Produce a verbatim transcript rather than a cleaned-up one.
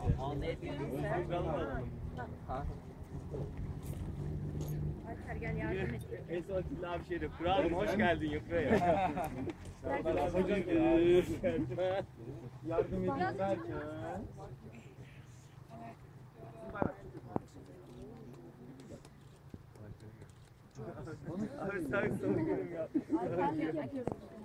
Alper gel yardım et. En son Atilla abi şeyde, Kur'an'ım hoş geldin yapıyor ya. Hocam yardım edin derken. Abi sen sana gülüm ya. Alper gel.